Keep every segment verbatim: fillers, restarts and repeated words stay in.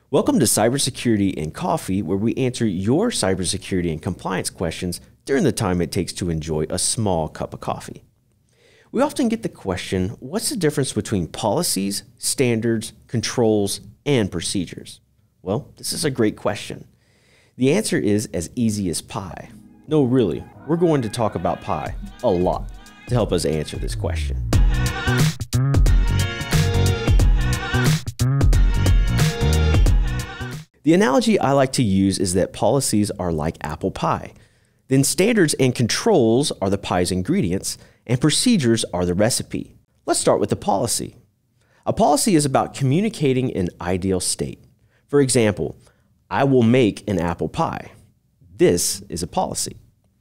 Welcome to Cybersecurity and Coffee, where we answer your cybersecurity and compliance questions during the time it takes to enjoy a small cup of coffee. We often get the question, what's the difference between policies, standards, controls, and procedures? Well, this is a great question. The answer is as easy as pie. No, really, we're going to talk about pie a lot to help us answer this question. The analogy I like to use is that policies are like apple pie. Then standards and controls are the pie's ingredients, and procedures are the recipe. Let's start with the policy. A policy is about communicating an ideal state. For example, I will make an apple pie. This is a policy.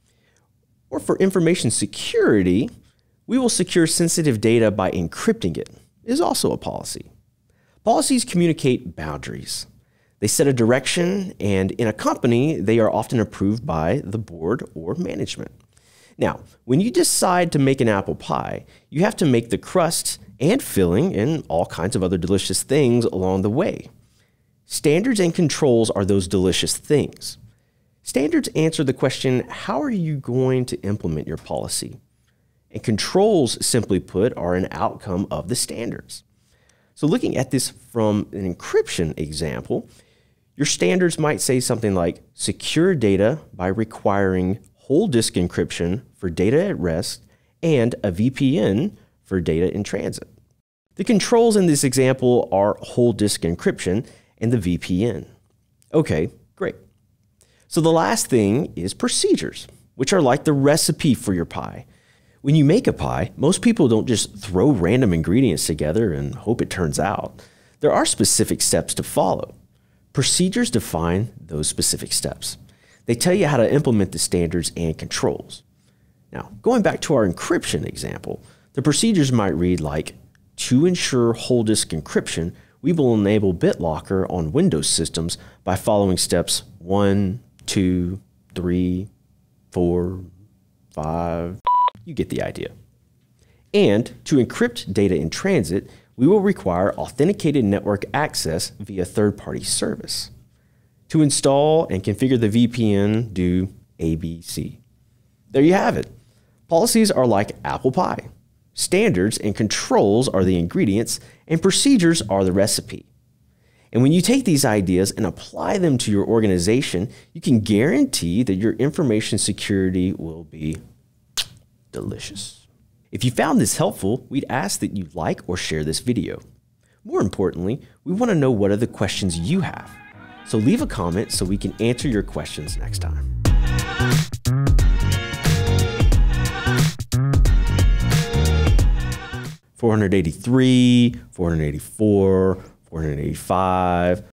Or for information security, we will secure sensitive data by encrypting it. It is also a policy. Policies communicate boundaries. They set a direction, and in a company, they are often approved by the board or management. Now, when you decide to make an apple pie, you have to make the crust and filling and all kinds of other delicious things along the way. Standards and controls are those delicious things. Standards answer the question, how are you going to implement your policy? And controls, simply put, are an outcome of the standards. So looking at this from an encryption example, your standards might say something like secure data by requiring whole disk encryption for data at rest and a V P N for data in transit. The controls in this example are whole disk encryption and the V P N. Okay, great. So the last thing is procedures, which are like the recipe for your pie. When you make a pie, most people don't just throw random ingredients together and hope it turns out. There are specific steps to follow. Procedures define those specific steps. They tell you how to implement the standards and controls. Now, going back to our encryption example, the procedures might read like, to ensure whole disk encryption, we will enable BitLocker on Windows systems by following steps one, two, three, four, five. You get the idea. And to encrypt data in transit, we will require authenticated network access via third-party service. To install and configure the V P N, do A B C. There you have it. Policies are like apple pie. Standards and controls are the ingredients, and procedures are the recipe. And when you take these ideas and apply them to your organization, you can guarantee that your information security will be delicious. If you found this helpful, we'd ask that you like or share this video. More importantly, we want to know what are the questions you have. So leave a comment so we can answer your questions next time. four hundred eighty-three, four hundred eighty-four, four hundred eighty-five,